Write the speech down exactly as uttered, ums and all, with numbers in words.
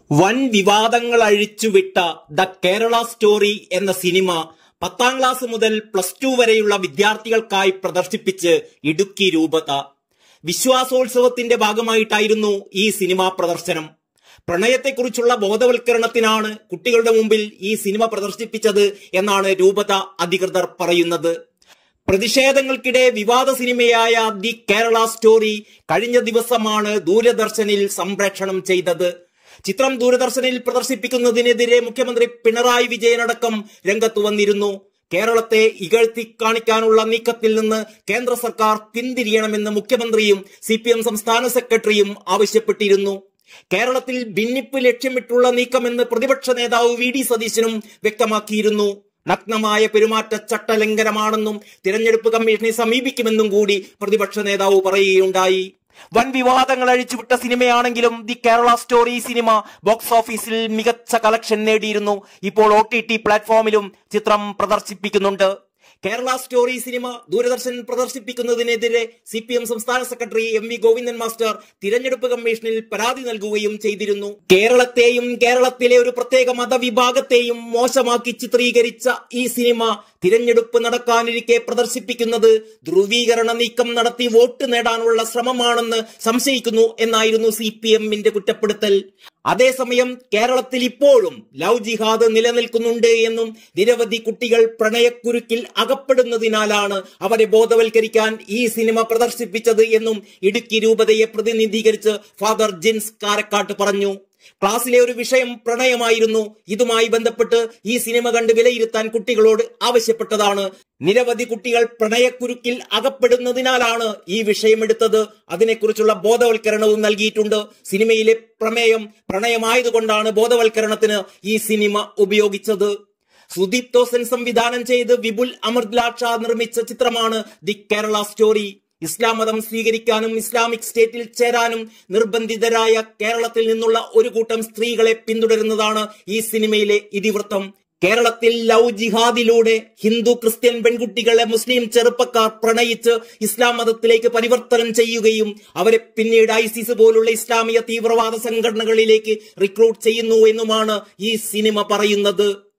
വൻ വിവാദങ്ങൾ അഴിച്ചുവിട്ട ദ കേരള സ്റ്റോറി എന്ന സിനിമ പത്താം ക്ലാസ് മുതൽ പ്ലസ് ടു വരെയുള്ള വിദ്യാർത്ഥികൾക്കായി പ്രദർശിപ്പിച്ച് ഇടുക്കി രൂപത. വിശ്വാസോത്സവത്തിന്റെ ഭാഗമായിട്ടായിരുന്നു ഈ സിനിമാ പ്രദർശനം. പ്രണയത്തെക്കുറിച്ചുള്ള ബോധവൽക്കരണത്തിനാണ് കുട്ടികളുടെ മുമ്പിൽ ഈ സിനിമ പ്രദർശിപ്പിച്ചത് എന്നാണ് രൂപത അധികൃതർ പറയുന്നത്. പ്രതിഷേധങ്ങൾക്കിടെ വിവാദ സിനിമയായ ദി കേരള സ്റ്റോറി കഴിഞ്ഞ ദിവസമാണ് ദൂരദർശനിൽ സംപ്രേഷണം ചെയ്തത്. ചിത്രം ദൂരദർശനിൽ പ്രദർശിപ്പിക്കുന്നതിനെതിരെ മുഖ്യമന്ത്രി പിണറായി വിജയനടക്കം രംഗത്തു വന്നിരുന്നു. കേരളത്തെ ഇകഴ്ത്തി കാണിക്കാനുള്ള നീക്കത്തിൽ നിന്ന് കേന്ദ്ര സർക്കാർ പിന്തിരിയണമെന്ന് മുഖ്യമന്ത്രിയും സി പി എം സംസ്ഥാന സെക്രട്ടറിയും ആവശ്യപ്പെട്ടിരുന്നു. കേരളത്തിൽ ഭിന്നിപ്പ് ലക്ഷ്യമിട്ടുള്ള നീക്കമെന്ന് പ്രതിപക്ഷ നേതാവ് വി ഡി സതീശനും വ്യക്തമാക്കിയിരുന്നു. നഗ്നമായ പെരുമാറ്റ ചട്ടലംഘനമാണെന്നും തിരഞ്ഞെടുപ്പ് കമ്മീഷനെ സമീപിക്കുമെന്നും കൂടി പ്രതിപക്ഷ നേതാവ് പറയുകയുണ്ടായി. വൻ വിവാദങ്ങൾ അഴിച്ചുവിട്ട സിനിമയാണെങ്കിലും the Kerala story cinema box ഓഫീസിൽ മികച്ച കളക്ഷൻ നേടിയിരുന്നു. ഇപ്പോൾ ഒ ടി ടി പ്ലാറ്റ്ഫോമിലും ചിത്രം പ്രദർശിപ്പിക്കുന്നുണ്ട്. കേരള സ്റ്റോറി സിനിമ ദൂരദർശൻ പ്രദർശിപ്പിക്കുന്നതിനെതിരെ സി പി എം സംസ്ഥാന secretary M V Govindan master തിരഞ്ഞെടുപ്പ് കമ്മീഷനിൽ പരാതി നൽകുകയും ചെയ്തിരുന്നു. കേരളത്തെയും കേരളത്തിലെ ഒരു പ്രത്യേക മതവിഭാഗത്തെയും മോശമാക്കി ചിത്രീകരിച്ച ഈ സിനിമ തിരഞ്ഞെടുപ്പ് നടക്കാനിരിക്കെ പ്രദർശിപ്പിക്കുന്നത് ധ്രുവീകരണ നീക്കം നടത്തി വോട്ട് നേടാനുള്ള ശ്രമമാണെന്ന് സംശയിക്കുന്നു എന്നായിരുന്നു സി പി എമ്മിന്റെ കുറ്റപ്പെടുത്തൽ. അതേസമയം കേരളത്തിൽ ഇപ്പോഴും ലവ് ജിഹാദ് നിലനിൽക്കുന്നുണ്ട് എന്നും നിരവധി കുട്ടികൾ പ്രണയക്കുരുക്കിൽ അകപ്പെടുന്നതിനാലാണ് അവരെ ബോധവൽക്കരിക്കാൻ ഈ സിനിമ പ്രദർശിപ്പിച്ചത് എന്നും ഇടുക്കി രൂപതയെ പ്രതിനിധീകരിച്ച് ഫാദർ ജിൻസ് കാരക്കാട്ട് പറഞ്ഞു. ക്ലാസ്സിലെ ഒരു വിഷയം പ്രണയമായിരുന്നു. ഇതുമായി ബന്ധപ്പെട്ട് ഈ സിനിമ കണ്ട് വിലയിരുത്താൻ കുട്ടികളോട് ആവശ്യപ്പെട്ടതാണ്. നിരവധി കുട്ടികൾ പ്രണയക്കുരുക്കിൽ അകപ്പെടുന്നതിനാലാണ് ഈ വിഷയമെടുത്തത്. അതിനെക്കുറിച്ചുള്ള ബോധവൽക്കരണവും നൽകിയിട്ടുണ്ട്. സിനിമയിലെ പ്രമേയം പ്രണയമായതുകൊണ്ടാണ് ബോധവൽക്കരണത്തിന് ഈ സിനിമ ഉപയോഗിച്ചത്. സുദീപ് തോസൻ സംവിധാനം ചെയ്ത് വിപുൽ അമൃത്ലാക്ഷ നിർമ്മിച്ച ചിത്രമാണ് ദി കേരള സ്റ്റോറി. ഇസ്ലാം മതം സ്വീകരിക്കാനും ഇസ്ലാമിക് സ്റ്റേറ്റിൽ ചേരാനും നിർബന്ധിതരായ കേരളത്തിൽ നിന്നുള്ള ഒരു കൂട്ടം സ്ത്രീകളെ പിന്തുടരുന്നതാണ് ഈ സിനിമയിലെ ഇതിവൃത്തം. കേരളത്തിൽ ലവ് ജിഹാദിലൂടെ ഹിന്ദു ക്രിസ്ത്യൻ പെൺകുട്ടികളെ മുസ്ലിം ചെറുപ്പക്കാർ പ്രണയിച്ച് ഇസ്ലാം മതത്തിലേക്ക് പരിവർത്തനം ചെയ്യുകയും അവരെ പിന്നീട് ഐസിസ് പോലുള്ള ഇസ്ലാമിക തീവ്രവാദ സംഘടനകളിലേക്ക് റിക്രൂട്ട് ചെയ്യുന്നു എന്നുമാണ് ഈ സിനിമ പറയുന്നത്.